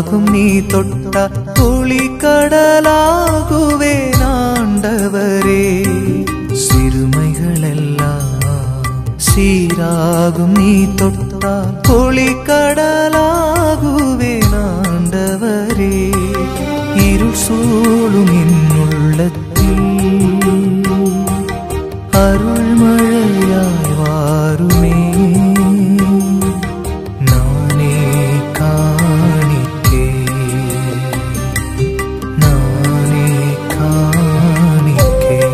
சீராகும் நீ தொட்டால் துளி கடலாகுவேன் ஆண்டவரே. சிறுமைகளெல்லாம் சீராகும் நீ தொட்டால் துளி கடலாகுவேன் ஆண்டவரே. இருள் சூழும் என் உள்ளத்தில் அருள் மழையாய் வாருமே. நானே காணிக்கை, நானே காணிக்கை.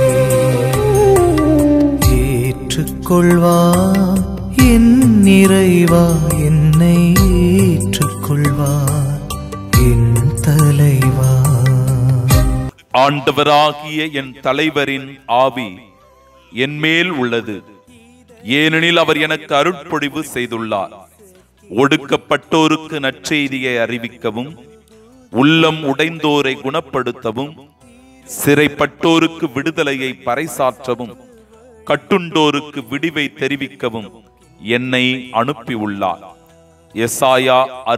ஏற்றுக்கொள்வா என் நிறைவா, என்னை ஏற்றுக்கொள்வா என் தலைவா. ஆண்டவராகிய என் தலைவரின் ஆவி என்மேல் உள்ளது, ஏனெனில் அவர் எனக்கு அருட்பொழிவு செய்துள்ளார். ஒடுக்கப்பட்டோருக்கு நற்செய்தியை அறிவிக்கவும், உள்ளம் உடைந்தோரை குணப்படுத்தவும், சிறைப்பட்டோருக்கு விடுதலையை பறைசாற்றவும், கட்டுண்டோருக்கு விடிவை தெரிவிக்கவும் என்னை அனுப்பியுள்ளார். எசாயா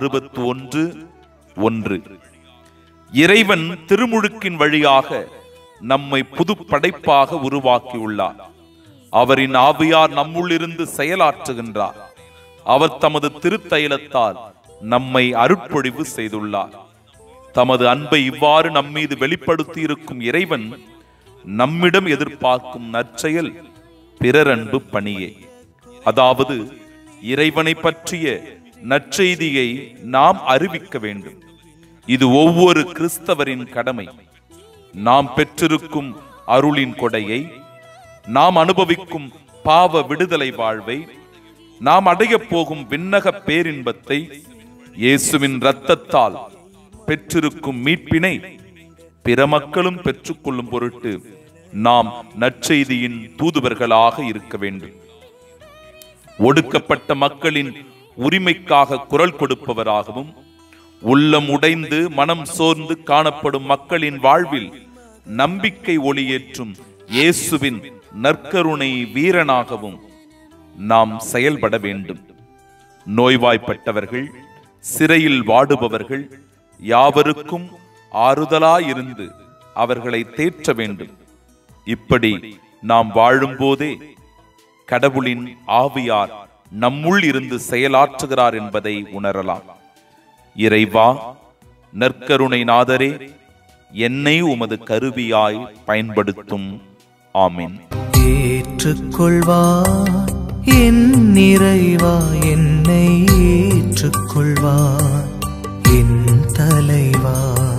61:1. இறைவன் திருமுழுக்கின் வழியாக நம்மை புது படைப்பாக உருவாக்கியுள்ளார். அவரின் ஆவியார் நம்முள்ளிருந்து செயலாற்றுகின்றார். அவர் தமது திருத்தைலத்தால் நம்மை அருட்பொழிவு செய்துள்ளார். தமது அன்பை இவ்வாறு நம்மீது வெளிப்படுத்தி இருக்கும் இறைவன் நம்மிடம் எதிர்பார்க்கும் நற்செயல் பிறரன்பு பணியே. அதாவது இறைவனை பற்றிய நற்செய்தியை நாம் அறிவிக்க வேண்டும். இது ஒவ்வொரு கிறிஸ்தவரின் கடமை. நாம் பெற்றிருக்கும் அருளின் கொடையை, நாம் அனுபவிக்கும் பாவ விடுதலை வாழ்வை, நாம் அடைய போகும் விண்ணக பேரின்பத்தை, இயேசுவின் இரத்தத்தால் பெற்றிருக்கும் மீட்பினை பிற மக்களும் பெற்றுக்கொள்ளும் பொருட்டு நாம் நற்செய்தியின் தூதுவர்களாக இருக்க வேண்டும். ஒடுக்கப்பட்ட மக்களின் உரிமைக்காக குரல் கொடுப்பவராகவும், உள்ளம் உடைந்து மனம் சோர்ந்து காணப்படும் மக்களின் வாழ்வில் நம்பிக்கை ஒளியேற்றும் இயேசுவின் நற்கருணை வீரனாகவும் நாம் செயல்பட வேண்டும். நோய்வாய்ப்பட்டவர்கள், சிறையில் வாடுபவர்கள் யாவருக்கும் ஆறுதலாயிருந்து அவர்களை தேற்ற வேண்டும். இப்படி நாம் வாழும்போதே கடவுளின் ஆவியார் நம்முள் இருந்து செயலாற்றுகிறார் என்பதை உணரலாம். இறைவா, நற்கருணை நாதரே, என்னை உமது கருவியாய் பயன்படுத்தும். ஆமென். ஏற்றுக்கொள்வார் என் நிறைவா, என்னை ஏற்றுக்கொள்வார் என் தலைவா.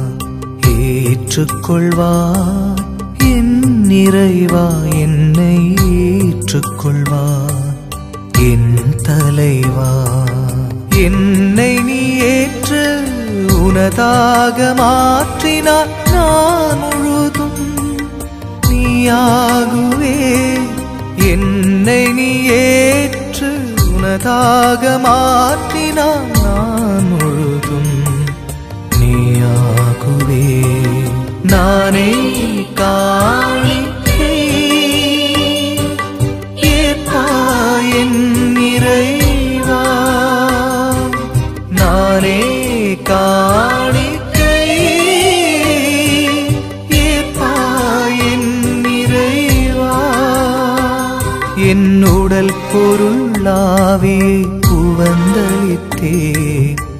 ஏற்றுக்கொள்வார் என் நிறைவா, என்னை ஏற்றுக்கொள்வார் என் தலைவா. என்னை நீ ஏற்று உனதாக மாற்றினார் நான் முழுதும் நீயாகுவே. என்னை நீ ஏற்று உனதாக மாற்றினார் நான் முழுதும் நீயாகுவே. நானே காணிக்கை, ஏற்பாய் என் நிறைவா. நானே காணிக்கை, ஏற்பாய் என் நிறைவா. என் உடல் பொருளாவியை உவந்தளித்தே